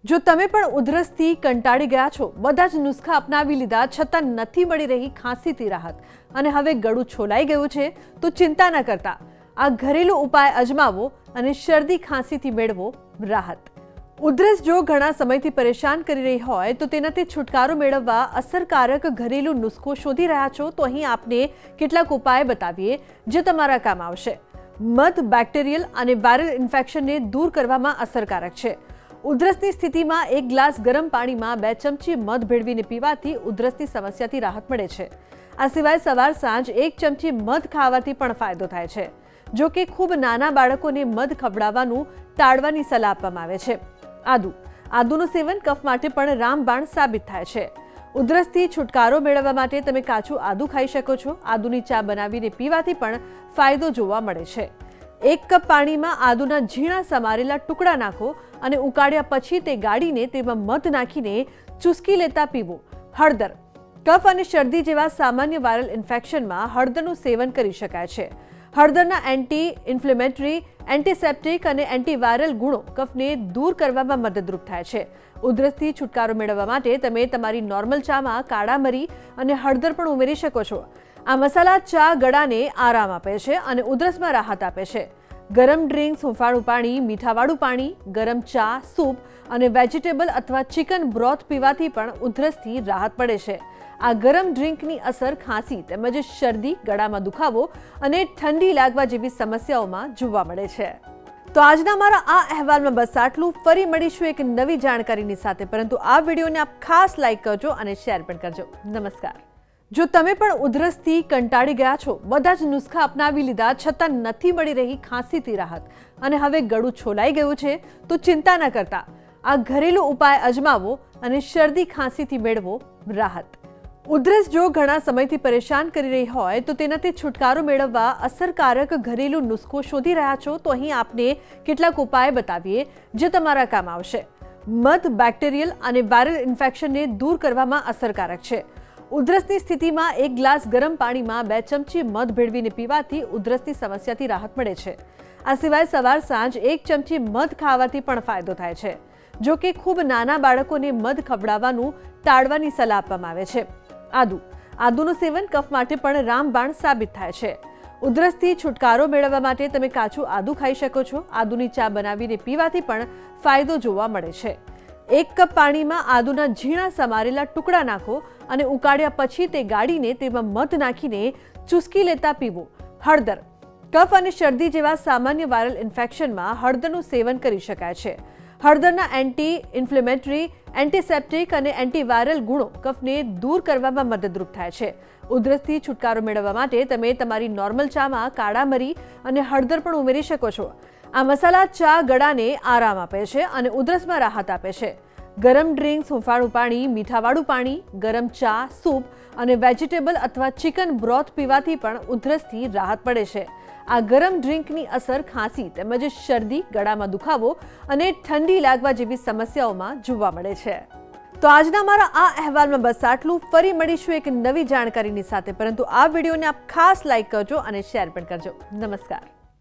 જો તમે પણ ઉધરસથી કંટાળી ગયા છો, બધા જ નુસ્ખા અપનાવી લીધા છતાં નથી મળી રહી ખાંસીથી રાહત અને હવે ગળું છોલાઈ ગયું છે, તો ચિંતા ન કરતા આ ઘરેલું ઉપાય અજમાવો અને શરદી ખાંસીથી મેળવો રાહત। ઉધરસ જો ઘણા સમયથી પરેશાન કરી રહી હોય તો તેનાથી છુટકારો મેળવવા અસરકારક ઘરેલું નુસ્ખો શોધી રહ્યા છો, તો અહીં આપને કેટલાક ઉપાય બતાવીએ જે તમારા કામ આવશે। મધ બેક્ટેરિયલ અને વાયરલ ઇન્ફેક્શનને દૂર કરવામાં અસરકારક છે। ઉધરસની સ્થિતિમાં એક ગ્લાસ ગરમ પાણીમાં 2 ચમચી મધ ભેળવીને પીવાથી ઉધરસની સમસ્યાથી રાહત મળે છે। આ સિવાય સવાર સાંજ 1 ચમચી મધ ખાવાથી પણ ફાયદો થાય છે। જો કે ખૂબ નાના બાળકોને મધ ખવડાવવાનું ટાળવાની સલાહ આપવામાં આવે છે। આદુનું સેવન કફ માટે પણ રામબાણ સાબિત થાય છે। ઉધરસથી છુટકારો મેળવવા માટે તમે કાચું આદુ ખાઈ શકો છો। આદુની ચા બનાવીને પીવાથી પણ ફાયદો જોવા મળે છે। 1 કપ પાણીમાં આદુના ઝીણા સમારેલા ટુકડા નાખો અને ઉકાળ્યા પછી તે ગાળીને તેમાં મધ નાખીને ચૂસકી લેતા પીવો। હળદર કફ અને શરદી જેવા સામાન્ય વાયરલ ઇન્ફેક્શનમાં હળદરનું સેવન કરી શકાય છે। હળદરના એન્ટી ઇન્ફ્લેમેટરી, એન્ટીસેપ્ટિક અને એન્ટીવાયરલ ગુણો કફને દૂર કરવામાં મદદરૂપ થાય છે। ઉધરસથી છુટકારો મેળવવા માટે તમે તમારી નોર્મલ ચામાં કાળા મરી અને હળદર પણ ઉમેરી શકો છો। આ મસાલા ચા ગળાને આરામ આપે છે અને ઉધરસમાં રાહત આપે છે। ગરમ ડ્રિંક્સ, હુંફાળું પાણી, મીઠાવાળું પાણી, ગરમ ચા, સૂપ અને વેજીટેબલ અથવા ચિકન બ્રોથ પીવાથી પણ ઉધરસથી રાહત મળે છે। આ ગરમ ડ્રિંકની અસર ખાંસી તેમજ શરદી, ગળામાં દુખાવો અને ઠંડી લાગવા જેવી સમસ્યાઓમાં જોવા મળે છે। તો આજના મારા આ અહેવાલમાં બસ આટલું। ફરી મળીશું એક નવી જાણકારીની સાથે, પરંતુ આ વિડીયોને આપ ખાસ લાઈક કરજો અને શેર પણ કરજો। નમસ્કાર। જો તમે પણ ઉધરસથી કંટાળી ગયા છો, બધા જ નુસ્ખા અપનાવી લીધા છતાં નથી મળી રહી ખાંસીથી રાહત અને હવે ગળું છોલાઈ ગયું છે, તો ચિંતા ન કરતા આ ઘરેલું ઉપાય અજમાવો અને શરદી ખાંસીથી મેળવો રાહત। ઉધરસ જો ઘણા સમયથી પરેશાન કરી રહી હોય તો તેનાથી છુટકારો મેળવવા અસરકારક ઘરેલું નુસ્ખો શોધી રહ્યા છો, તો અહીં આપને કેટલાક ઉપાય બતાવીએ જે તમારા કામ આવશે। મધ બેક્ટેરિયલ અને વાયરલ ઇન્ફેક્શનને દૂર કરવામાં અસરકારક છે। ઉધરસની સ્થિતિમાં એક ગ્લાસ ગરમ પાણીમાં 2 ચમચી મધ ભેળવીને પીવાથી ઉધરસની સમસ્યાથી રાહત મળે છે। આ સિવાય સવાર સાંજ 1 ચમચી મધ ખાવાથી પણ ફાયદો થાય છે। જો કે ખૂબ નાના બાળકોને મધ ખવડાવવાનું ટાળવાની સલાહ આપવામાં આવે છે। આદુનું સેવન કફ માટે પણ રામબાણ સાબિત થાય છે। ઉધરસથી છુટકારો મેળવવા માટે તમે કાચું આદુ ખાઈ શકો છો। આદુની ચા બનાવીને પીવાથી પણ ફાયદો જોવા મળે છે। 1 કપ પાણીમાં આદુના ઝીણા સમારેલા ટુકડા નાખો અને ઉકાળ્યા પછી તે ગાળીને તેમાં મધ નાખીને ચૂસકી લેતા પીવો। હળદર કફ અને શરદી જેવા સામાન્ય વાયરલ ઇન્ફેક્શનમાં હળદરનું સેવન કરી શકાય છે। હળદરના એન્ટી ઇન્ફ્લેમેટરી, એન્ટીસેપ્ટિક અને એન્ટીવાયરલ ગુણો કફને દૂર કરવામાં મદદરૂપ થાય છે। ઉધરસથી છુટકારો મેળવવા માટે તમે તમારી નોર્મલ ચામાં કાળા મરી અને હળદર પણ ઉમેરી શકો છો। આ મસાલા ચા ગળાને આરામ આપે છે અને ઉધરસમાં રાહત આપે છે। ગરમ ડ્રિંક્સ, હુંફાળું પાણી, મીઠાવાળું પાણી, ગરમ ચા, સૂપ અને વેજીટેબલ અથવા ચિકન બ્રોથ પીવાથી પણ ઉધરસથી રાહત મળે છે। આ ગરમ ડ્રિંકની અસર ખાંસી તેમજ શરદી, ગળામાં દુખાવો અને ઠંડી લાગવા જેવી સમસ્યાઓમાં જોવા મળે છે। તો આજના મારા આ અહેવાલમાં બસ આટલું। ફરી મળીશું એક નવી જાણકારીની સાથે, પરંતુ આ વિડીયોને આપ ખાસ લાઈક કરજો અને શેર પણ કરજો। નમસ્કાર।